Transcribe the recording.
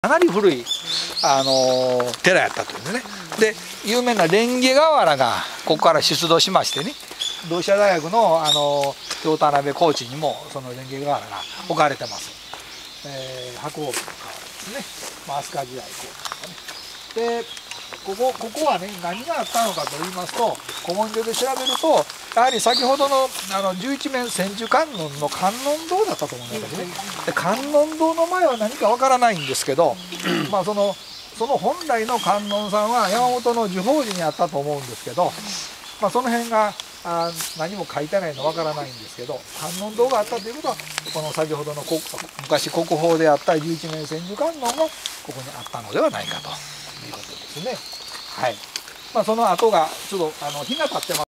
かなり古い、寺やったというね。で有名な蓮華瓦がここから出土しましてね、同志社大学の京田辺高地にもその蓮華瓦が置かれてます。白鸚の瓦ですね、飛鳥時代後とかね。でここはね、何があったのかと言いますと、古文書で調べるとやはり先ほどの十一面千手観音の観音堂だったと思うんですね。で観音堂の前は何かわからないんですけどまあその本来の観音さんは山本の寿法寺にあったと思うんですけど、まあ、その辺が何も書いてないのわからないんですけど、観音堂があったということはこの先ほどの昔国宝であった十一面千手観音がここにあったのではないかということですね。はい。まあ、その跡がちょっと日が経ってます。